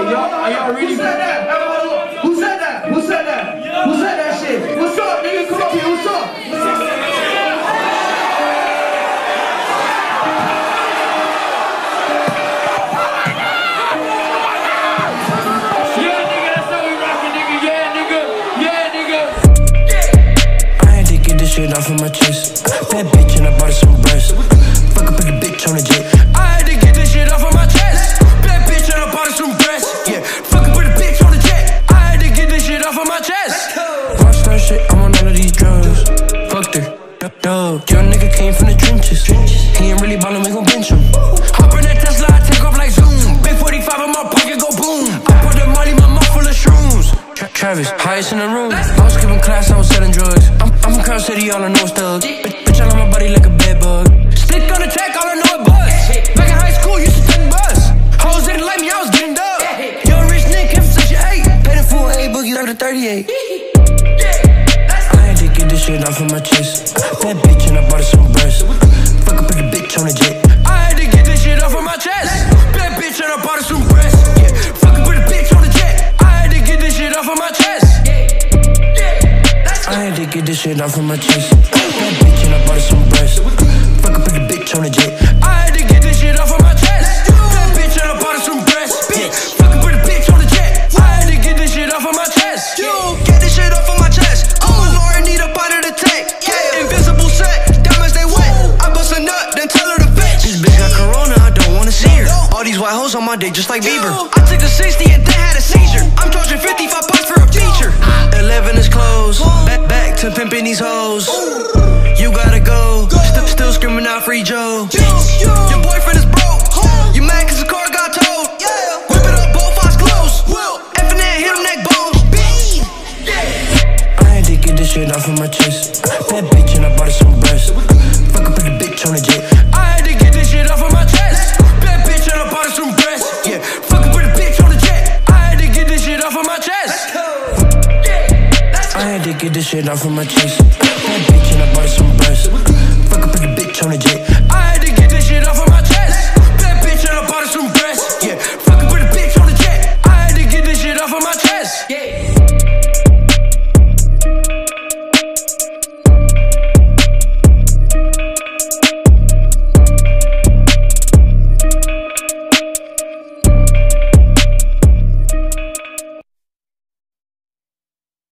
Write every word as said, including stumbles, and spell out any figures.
y'all, are y'all really? Who said that? Who said that? Who said that? Who said that shit? What's up, nigga? Come up here. What's up? Yeah, nigga, that's how we rockin', nigga. Yeah, nigga. Yeah, nigga. I had to get this shit off of my chest. Bad bitch and I bought her some breasts. Fuck up with a bitch on the jet. I had to get this shit off of my chest. Bad bitch and I bought her some breasts. Yeah, fuck up with a bitch on the jet. I had to get this shit off of my chest. Rockstar shit, I'm on all of these drugs. Fucked her, no. Young nigga came from the trenches. He ain't really ballin', we gon' bench him. Hop in that Tesla, I take off like zoom. Big forty-five in my pocket, go boom. I put the money, my mouth full of shrooms. Tra Travis, highest in the room. I was skipping class, I was selling drugs. I'm, I'm from Crown City, all I know is thugs. Bitch, all on my body like a bed bug. Stick on the track, all I know is buzz. Back in high school, used to take bus. Hoes didn't like me, I was getting dub. Young rich nigga came from section eight. Paid a full A, boogie like a thirty-eight. I had to get this shit off of my chest. Bad bitch and I bought her some breasts. Fuck up with a bitch on the jet. I had to get this shit off of my chest. Bad bitch and I bought her some breasts. Yeah, fuck up with a bitch on the jet. I had to get this shit off of my chest. I had to get this shit off of my chest. Bad bitch and I bought her some breasts. Fuck up with a bitch on the jet. I had to get this shit off of my chest. Bad bitch and I bought her some breasts. Yeah, fuck up with a bitch on the jet. I had to get this shit off of my chest. You get this shit off of my chest. Oh, Lord, need a bite of the tank. Yeah, invisible set, diamonds they wet. I bust a nut, then tell her to fetch. This bitch got corona, I don't wanna see her. All these white hoes on my dick just like Bieber. I took a sixty and then had a seizure. I'm charging fifty-five bucks for a feature. Eleven is closed. Back, back to pimping these hoes. You gotta go. St still screaming out free Joe. Your boyfriend is broke. You mad cause the car got towed. Whip it up, both eyes closed. F and N, hit him neck bones. I had to get this shit off of my chest. Bad bitch and I bought her some breasts. Fuck up with a bitch on the jet. I had to get this shit off of my chest. Bad bitch and I bought her some breasts. Yeah, fuck up with a bitch on the jet. I had to get this shit off of my chest. I had to get this shit off of my chest. Bad bitch and I bought her some breasts. Fuck up with a bitch on the jet. I had to get this shit off of my chest.